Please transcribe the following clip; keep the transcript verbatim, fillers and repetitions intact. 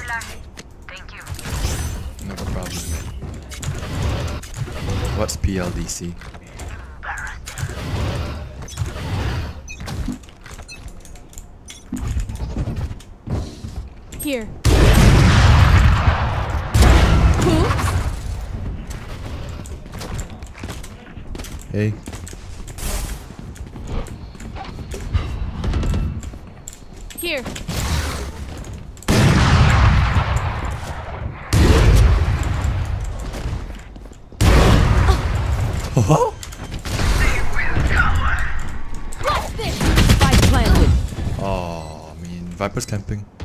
Thank you. No problem. What's P L D C? Here. Oops. Hey. Here. Oh. What's this? Spike planted. Oh, I mean, Viper's camping.